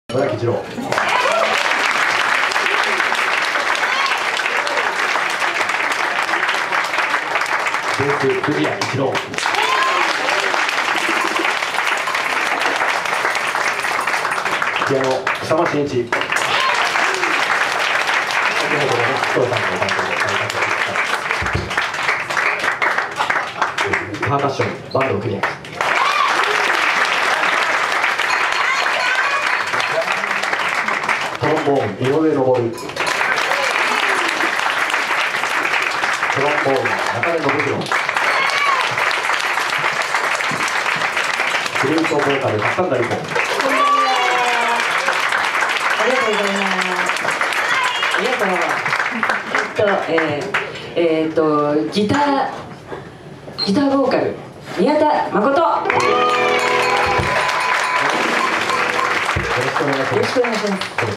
野田吉郎。ベース藤谷一郎。ピアノ草間真一。先ほどの福藤さんのお誕生日をされたというパーカッションバンドクリア。トロンボーン井上昇。トロンボーン中根信弘。フルートボーカル角田理子。 ありがとうございます。ありがとう。ギターボーカル宮田誠。よろしくお願いします。